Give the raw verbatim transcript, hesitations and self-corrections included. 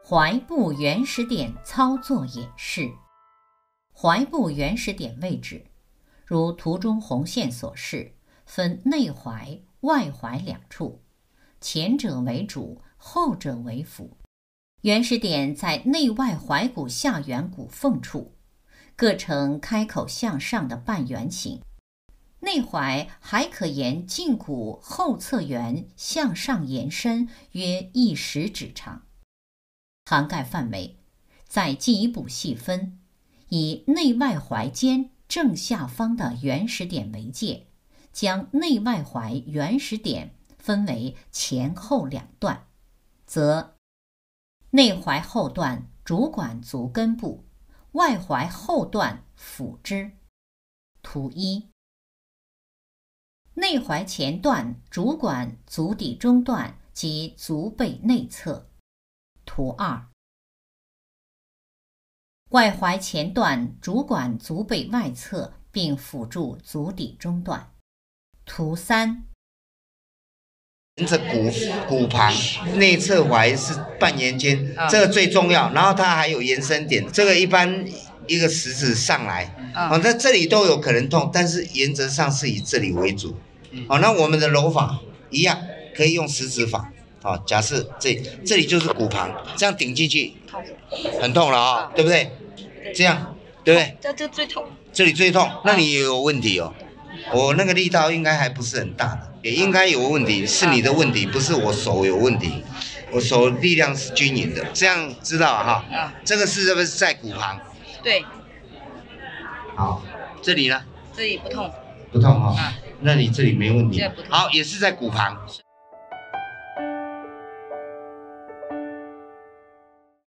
踝部原始点操作演示。踝部原始点位置，如图中红线所示，分内踝、外踝两处，前者为主，后者为辅。原始点在内外踝骨下缘骨缝处，各呈开口向上的半圆形。内踝还可沿胫骨后侧缘向上延伸约一食指长。涵盖范围再进一步细分，以内外踝尖正下方的原始点为界，将内外踝原始点分为前后两段，则内踝后段主管足根部，外踝后段辅之。图一。内踝前段主管足底中段及足背内侧。图二。外踝前段主管足背外侧并辅助足底中段。图三。 沿着骨骨旁内侧踝是半圆尖，这个最重要。然后它还有延伸点，这个一般一个食指上来，哦，那这里都有可能痛，但是原则上是以这里为主。哦，那我们的揉法一样，可以用食指法。哦，假设这这里就是骨旁，这样顶进去，很痛了啊、哦，对不对？这样，对不对？ 这这最痛。这里最痛，那你也有问题哦。我那个力道应该还不是很大的，也应该有问题，是你的问题，不是我手有问题。我手力量是均匀的，这样知道哈、啊？这个是是不是在骨旁？ 对。 好，这里呢？ 这里不痛。 不痛哈、哦。啊，那你这里没问题。 这不痛。 好，也是在骨旁。